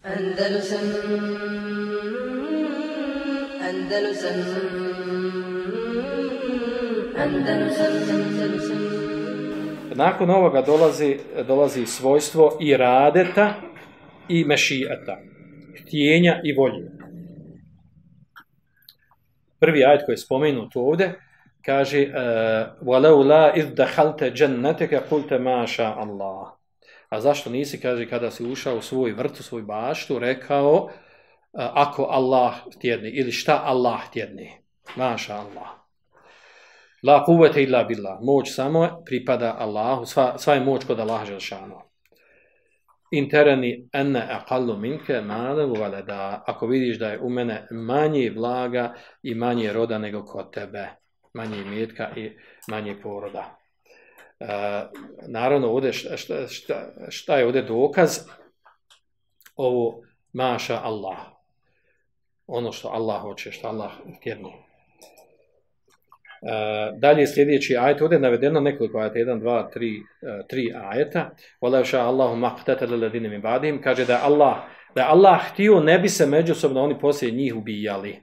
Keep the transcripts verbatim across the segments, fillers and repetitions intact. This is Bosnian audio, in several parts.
Andalusam Andalusam Andalusam Andalusam. Nakon ovoga dolazi, dolazi svojstvo iradeta i mešijeta, htjenja i volje. Prvi ajet koji je spomenut ovdje kaže وَلَوْ لَا إِذْ دَحَلْتَ جَنَّتَكَ قُلْتَ مَا شَاءَ اللَّهُ. A zašto nisi, kaže, kada si ušao u svoj vrt, u svoj baštu, rekao ako Allah htjedni ili šta Allah htjedni. Maša Allah. La kuvvete illa billah. Moć samo pripada Allahu, sva, sva je moć kod Allaha dželešanu. In terani enne aqallu minke malen walada. Ako vidiš da je u mene manje blaga i manje roda nego kod tebe, manje imetka i manje poroda. Uh, naravno, ovdje šta, šta, šta, šta je ovdje dokaz? Ovo maša Allah. Ono što Allah hoće, što Allah htjedni. Uh, dalje sljedeći ajet, ovdje je navedeno nekoliko ajeta, jedan, dva, tri, uh, tri ajeta. Wala ša Allahu maqtatal ladina min ba'dihim, kaže da Allah, da Allah htio, ne bi se međusobno oni poslije njih ubijali.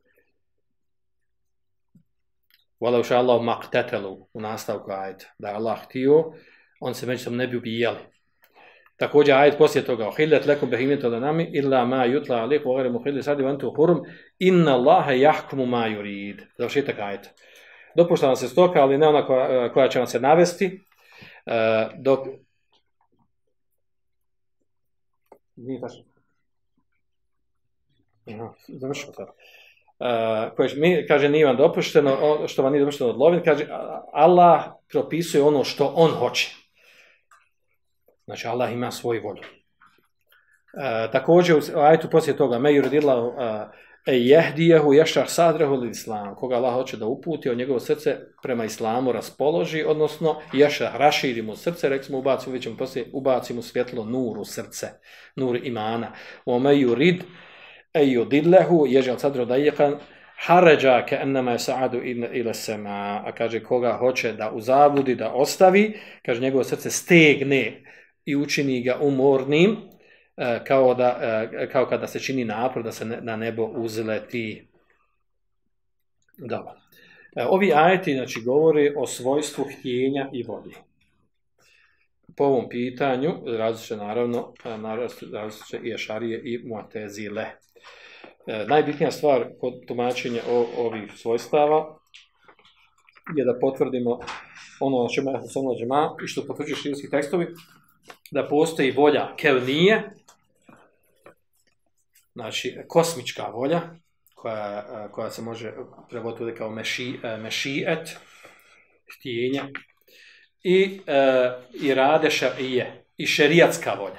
Wala ša Allahu maqtatalu, u nastavku ajeta, da Allah htio, on se međusobno ne bi ubijali. Također ajet poslije toga, uhillat lakum bahimatul anami illa ma yutla alaykum wa ghayru muhilli sadi wa antum hurum inna Allaha yahkumu ma yurid. Završetak ajeta. Dopušta vam se stoka, ali ne ona koja, koja će vam se navesti, uh, dok... Nije tačno. Aha, završimo sad. Uh, koje, mi, kaže, nije vam dopušteno, što vam nije dopušteno odloviti, kaže, Allah propisuje ono što on hoće. Znači, Allah ima svoju volju. Uh, također, u ajetu poslije toga, me yuridillahu jehdijehu ješah sadrahu li islam, koga Allah hoće da uputi, od njegovo srce prema islamu raspoloži, odnosno ješah, raširi mu srce, rekli smo, ubaci, vidjet ćemo poslije, ubaci mu svjetlo nur u srce, nur imana. O me yurid ejudillehu ježel sadrahu dajekan haređa ke ennama je sa'adu ila sema, a kaže, koga hoće da u zabludi, da ostavi, kaže, njegovo srce stegne i učini ga umornim, Kao, da, kao kada se čini napor da se na nebo uzleti. Dobro. Ovi ajeti, znači, govore o svojstvu htjenja i volje. Po ovom pitanju različite, naravno, različite i Ešarije i Mu'tezile. Najbitnija stvar kod tumačenja o, ovih svojstava je da potvrdimo ono na čemu je Ehlu džema i što potvrđuju širijski tekstovi, da postoji volja kevnije, znači kosmička volja, koja, koja se može prevoditi kao meši, mešijet, htjenja, i, i rade šarije, i šerijatska volja.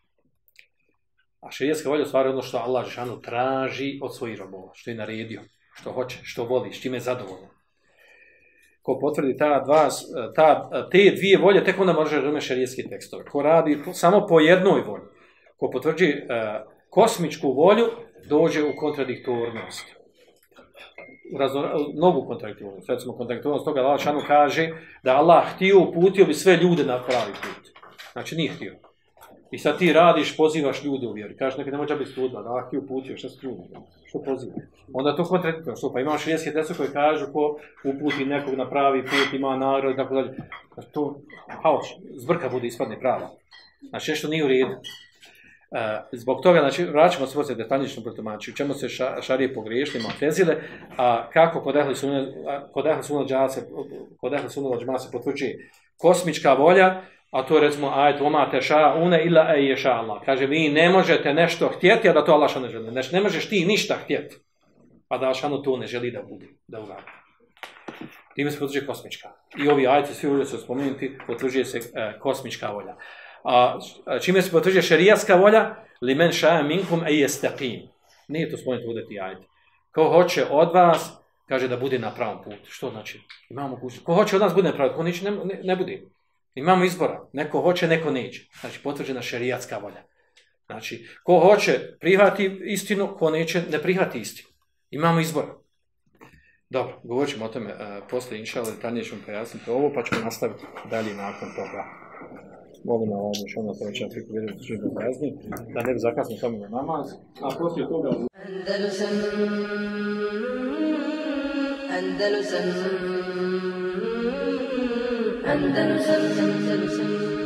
A šerijatska volja je stvar ono što Allah žanu traži od svojih robova, što je naredio, što hoće, što voli, s čime je zadovoljno. Ko potvrdi ta dva, ta, te dvije volje, tek onda može razumjeti šerijatski tekstove. Ko radi samo po jednoj volji, ko potvrđi uh, kosmičku volju, dođe u kontradiktornost. U razno, mnogu kontradiktornost. Recimo, kontradiktornost toga Allah šanu kaže da Allah htio, uputio bi sve ljude na pravi put. Znači, nije htio. I sad ti radiš, pozivaš ljude u vjeru. Kažeš, nekaj ne može biti studba, da Allah htio, uputio, što se ljudi, što poziva. Onda to kontradiktornost. Pa imamo šerijatske tekstove koji kažu ko uputi nekog na pravi put, ima nagradu i tako dalje. To, haos, zbrka bude, ispadne prava. Znači, nešto nije u redu. Uh, zbog toga, znači, vraćamo se poslije detaljnično protumači, u čemu se ša, šarije pogriješili, Mu'tezile, a kako kod Ehli Sunne džema se potvrđuje kosmička volja, a to je, recimo, ajet oma teša une ila e ješa Allah. Kaže, vi ne možete nešto htjeti, a da to Allah šano ne želi. Ne, ne možeš ti ništa htjeti, a da šano to ne želi da bude, da uradi. Time se potvrđuje kosmička. I ovi ajeti, svi ovdje su spomenuti, potvrđuje se uh, kosmička volja. A čime se potvrđuje šerijatska volja? Limen ša'a minkum e jestaqim. Nije to spomenuti ovdje ti ajeti. Ko hoće od vas, kaže da bude na pravom putu. Što znači? Imamo mogućnost. Ko hoće od nas bude na pravom putu, ko neće, ne, ne, ne bude. Imamo izbora. Neko hoće, neko neće. Znači, potvrđena šerijatska volja. Znači, ko hoće prihvati istinu, ko neće, ne prihvati istinu. Imamo izbora. Dobro, govorit ćemo o tome uh, poslije, inša Allah, detaljnije ćemo pojasniti ovo, pa ćemo nastaviti dalje nakon toga. molim Allah da ono to će fiku vidjeti što je kazni, da ne bi zakasnio samo na namaz, a poslije toga Andalusam Andalusam Andalusam Andalusam